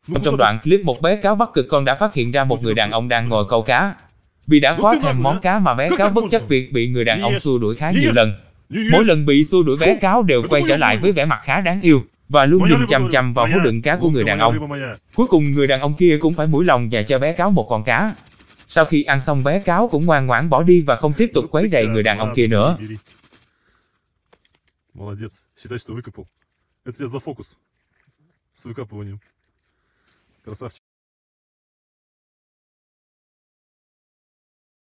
Trong đoạn clip một bé cáo Bắc Cực Con đã phát hiện ra một người đàn ông đang ngồi câu cá. Vì đã quá thèm món cá mà bé cáo bất chấp việc bị người đàn ông xua đuổi khá nhiều lần. Mỗi lần bị xua đuổi bé cáo đều quay trở lại với vẻ mặt khá đáng yêu và luôn nhìn chằm chằm vào hố đựng cá của người đàn ông. Cuối cùng người đàn ông kia cũng phải mũi lòng và cho bé cáo một con cá. Sau khi ăn xong bé cáo cũng ngoan ngoãn bỏ đi và không tiếp tục quấy rầy người đàn ông kia nữa. Молодец. Считай, что выкопал. Это тебе за фокус с выкапыванием. Красавчик.